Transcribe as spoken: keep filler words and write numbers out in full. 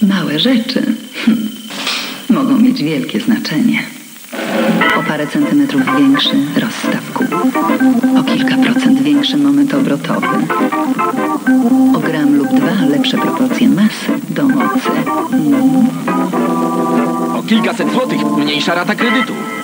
Małe rzeczy hm, mogą mieć wielkie znaczenie. O parę centymetrów większy rozstaw kół. O kilka procent większy moment obrotowy. O gram lub dwa lepsze proporcje masy do mocy. Mm. O kilkaset złotych mniejsza rata kredytu.